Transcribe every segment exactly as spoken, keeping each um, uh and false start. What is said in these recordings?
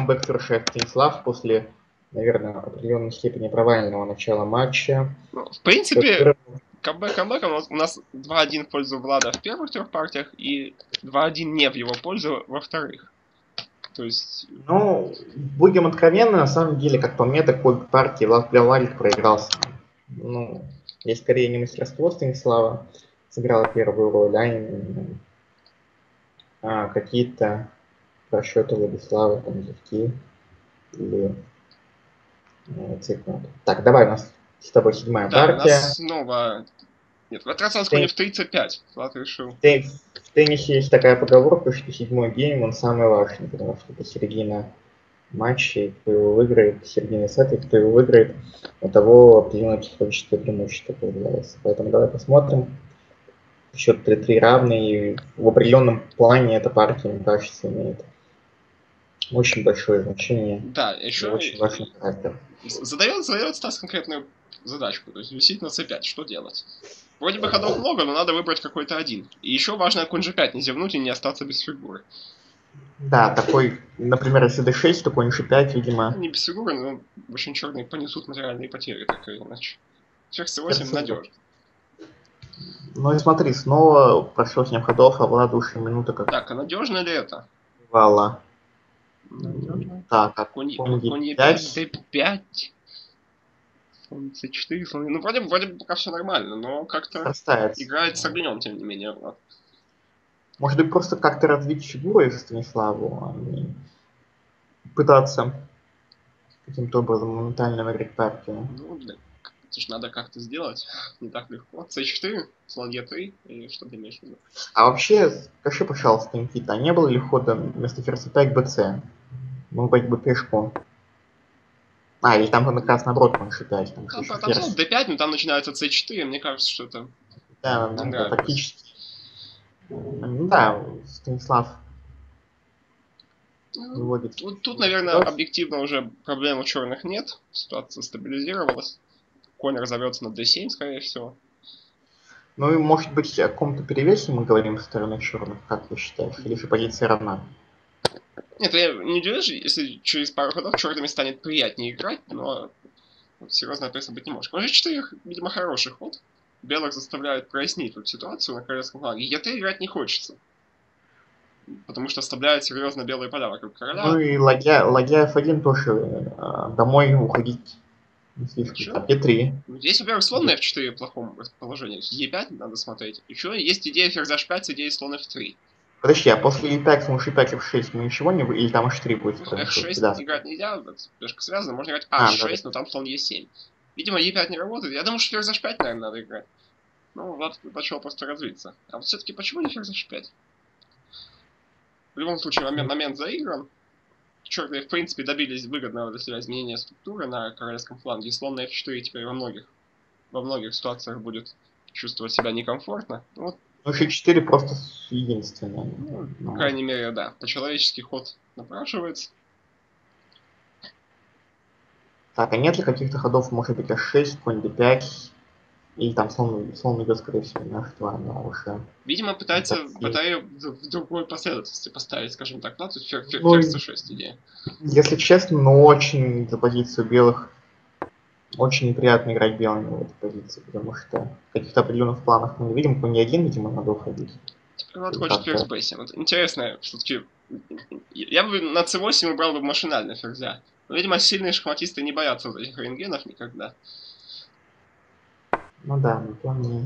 камбэк совершает Станислав после, наверное, определенной степени провального начала матча. Ну, в принципе, камбэк камбэком у нас два один в пользу Влада в первых трех партиях и два один не в его пользу во вторых. То есть... Ну, будем откровенны, на самом деле, как по мне, такой партии Влад Валик проигрался. Ну, здесь скорее не мастерство Станислава сыграло первую роль, а именно а, какие-то просчеты Владислава, там, зевки или э, цикла. Так, давай, у нас с тобой седьмая да, партия. у нас снова... Нет, в этот раз у нас конь в тридцать пять. Влад решил. В, в теннисе есть такая поговорка, что седьмой гейм, он самый важный, потому что это середина матчей, кто его выиграет, середина сета, кто его выиграет, у того определенное психологическое преимущество появляется. Поэтому давай посмотрим. Счет три-три равный, и в определенном плане эта партия, мне кажется, имеет очень большое значение. Да, еще очень важный характер. Задает, задает Стас конкретную задачку, то есть висит на цэ пять, что делать? Вроде бы ходов много, но надо выбрать какой-то один. И еще важно конь жэ пять не зевнуть и не остаться без фигуры. Да, такой, например, если дэ шесть, то конь жэ пять, видимо... Не без фигуры, но очень черные понесут материальные потери, так или иначе. Ферзь цэ восемь надежно. Ну и смотри, снова прошло семь ходов, а Влада ушли минуты как... Так, а надежно ли это? Вала. Надежно. Так, а конь е пять, дэ пять, слон цэ четыре, слон... Ну, вроде, вроде пока все нормально, но как-то играет с огнем, тем не менее, Влад. Может быть, просто как-то развить фигуру из Станиславу, а не пытаться каким-то образом моментально выиграть партию. Ну, да. Это же надо как-то сделать. Не так легко. цэ четыре, слон е три, или что ты имеешь в виду? А вообще, скажи, пожалуйста, Никита, а не было ли хода вместо ферзь пять бэ цэ? Мог быть бы пешку. А, или там как раз наоборот конь шэ пять. Там, Там, там слон дэ пять, но там начинается цэ четыре, мне кажется, что это да, не да, нравилось. Да, фактически. Ну да, Станислав выводит. Тут, тут, наверное, объективно уже проблем у черных нет. Ситуация стабилизировалась. Конь разовьется на дэ семь, скорее всего. Ну и может быть о каком-то перевесе мы говорим со стороны черных, как ты считаешь? Или же позиция равна? Нет, я не удивлюсь, если через пару ходов черными станет приятнее играть, но вот, серьезно пресса быть не может. Конь жэ четыре, видимо, хороший ход. Белых заставляет прояснить эту ситуацию на королевском фланге. е три играть не хочется. Потому что оставляет серьезно белые поля вокруг короля. Ну и ладья, ладья эф один тоже э, домой уходить не слишком. А е три. Здесь, во-первых, слон на эф четыре в плохом расположении. е пять надо смотреть. Еще есть идея ферзь аш пять с идеей слон эф три. Подожди, а после е пять, слон шэ пять, эф шесть мы ничего не... Или там эйч три будет? Ну, эф шесть да. играть нельзя, немножко связано. Можно играть аш шесть, а, да, но там слон е семь. Видимо, е пять не работает. Я думаю, что ферзь аш пять, наверное, надо играть. Ну, Влад начал просто развиться. А вот все-таки почему не ферзь аш пять? В любом случае, момент, момент заигран. Черные, в принципе, добились выгодного для себя изменения структуры на королевском фланге. И слон на эф четыре теперь во многих, во многих ситуациях будет чувствовать себя некомфортно. Вот. Ну, эф четыре просто единственное. Ну, по крайней мере, да. По-человечески ход напрашивается. Так, а нет ли каких-то ходов, может быть, аш шесть, конь дэ пять, или там слон, слон идет, скорее всего, на эф два, но уже... Видимо, пытается батарею в другой последовательности поставить, скажем так, да? То есть фер, фер, ну, ферзь цэ шесть идея. Если честно, ну очень за позицию белых очень неприятно играть белыми в этой позиции, потому что в каких-то определенных планах мы не видим, конь один, видимо, надо уходить. Теперь вот хочет ферзь бэ семь. Вот интересно, все-таки я бы на цэ восемь убрал бы машинально ферзя. Но, видимо, сильные шахматисты не боятся вот этих рентгенов никогда. Ну да, на плане...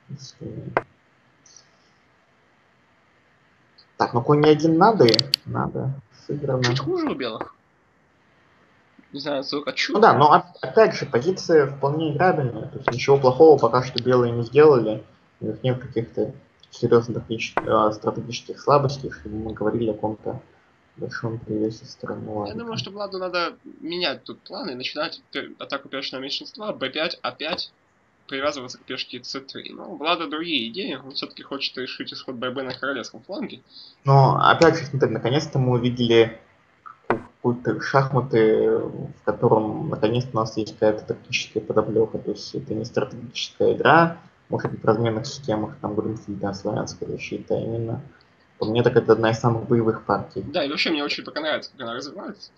Так, ну конь один надо и надо. Сыграно. Чуть хуже у белых. Не знаю, сколько чуть. Ну да, но опять же, позиция вполне играбельная. То есть ничего плохого пока что белые не сделали. У них нет каких-то серьезных стратегических слабостей, чтобы мы говорили о каком-то большом перевесе стороны. Я думаю, что Владу надо менять тут планы и начинать атаку пешечного меньшинства, бэ пять, а пять, привязываться к пешке цэ три. Но у Влада другие идеи, он все-таки хочет решить исход борьбы на королевском фланге. Но опять же, смотри, наконец-то мы увидели какие-то шахматы, в котором наконец-то у нас есть какая-то тактическая подоплека. То есть это не стратегическая игра, может быть, в разменных системах, там, Гринфильда, славянская защита, а именно По мне так это одна из самых боевых партий. Да, и вообще мне очень пока нравится, как она развивается.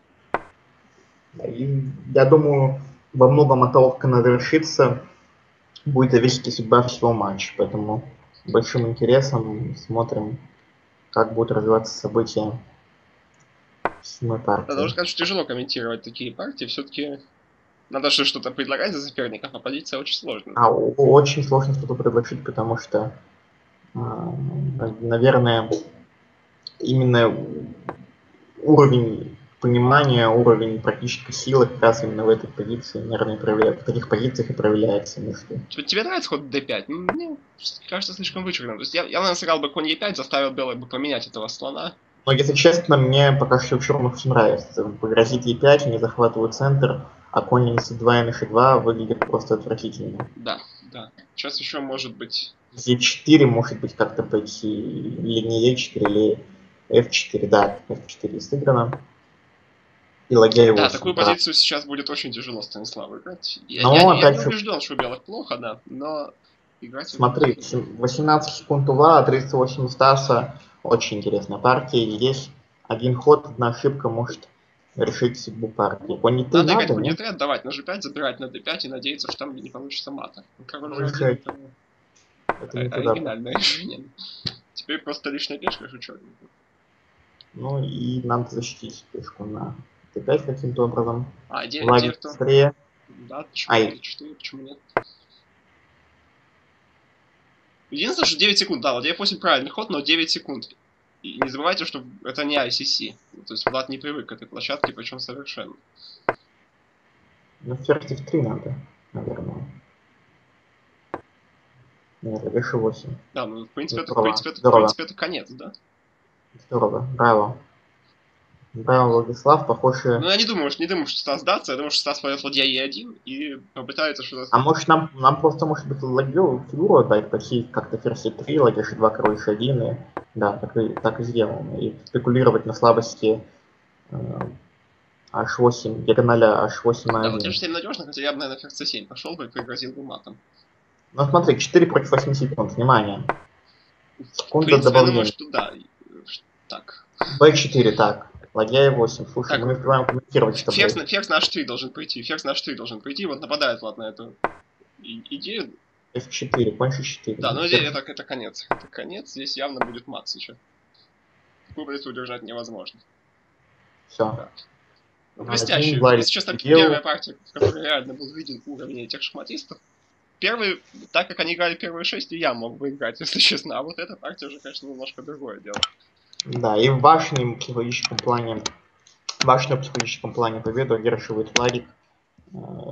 И я думаю, во многом от того, как она завершится, будет зависеть и судьба всего матча. Поэтому большим интересом смотрим, как будут развиваться события в седьмой партии. Да, должен сказать, что тяжело комментировать такие партии. Все-таки надо что-то предлагать за соперников, а позиция очень сложная. А очень сложно что-то предложить, потому что, наверное, именно уровень понимания, уровень практической силы как раз именно в этой позиции, наверное, проявляется. В таких позициях и проявляется между. Тебе нравится ход дэ пять? Мне кажется, слишком вычурным. То есть я, я наверное, сыграл бы конь е пять, заставил белых бы поменять этого слона. Но, если честно, мне пока что черных все нравится. Погрозить е пять, они захватывают центр, а конь на эс два и на ш два выглядит просто отвратительно. Да, да. Сейчас еще может быть... е четыре может быть как-то пойти, или не е четыре, или эф четыре, да, эф четыре сыграно. И лагерь восемь. Да, такую да. позицию сейчас будет очень тяжело Станиславу играть. Я, но, я, я не же... убежден, что у белых плохо, да, но играть... Смотри, восемнадцать секунд Ула, тридцать восемь Стаса. Очень интересная партия. И здесь один ход, одна ошибка может решить судьбу партии. Конь е три надо, надо играть конь е три, отдавать на жэ пять, забирать на дэ пять и надеяться, что там не получится мата. Король же один, это... это не оригинальное решение. Теперь просто лишняя пешка, шучу. Ну и надо защитить пешку на дэ пять каким-то образом. А, где, где быстрее. Да, почему Ай. четыре, почему нет? Единственное, что девять секунд, да, вот эф восемь правильный ход, но девять секунд. И не забывайте, что это не ай си си. То есть Влад не привык к этой площадке, причем совершенно. Ну, ферзь эф три надо, наверное. Нет, эф восемь. Да, ну, в принципе, это, в, принципе, это, в принципе, это конец, да? Здорово, браво. Браво, Владислав, похоже... Ну, я не думаю, не думаю, что Стас сдастся, я думаю, что Стас пойдет ладья е один и попытается что-то... А может нам, нам просто, может быть, ладью фигуру отдать, пойти как-то ферзь эф три, ладья эш два, король эш один, и... Да, так и, так и сделаем. И спекулировать на слабости э, аш восемь, диагоналя аш восемь на один. Да, вот я же семь надежно, хотя я бы, наверное, ферзь цэ семь пошел бы и пригрозил бы матом. Ну смотри, четыре против восьми секунд, внимание. Секунда добавления. Я думаю, что да. Так. бэ четыре, так. Ладья е восемь. Слушай, так, мы не успеваем комментировать, что ферзь, на, ферзь на аш три должен прийти. Ферзь на аш три должен прийти. Вот нападает Влад на эту идею. эф четыре, конь эш четыре. Да, но здесь это, это конец. Это конец. Здесь явно будет мат сейчас. Такую позицию удержать невозможно. Все. Да. Ну, блестяще. Если честно, первая партия, в которой реально был виден уровень этих шахматистов. Первый, так как они играли первые шесть, и я мог бы играть, если честно. А вот эта партия уже, конечно, немножко другое дело. Да, и в важном психологическом плане, в важном психологическом плане победу одерживает Владик.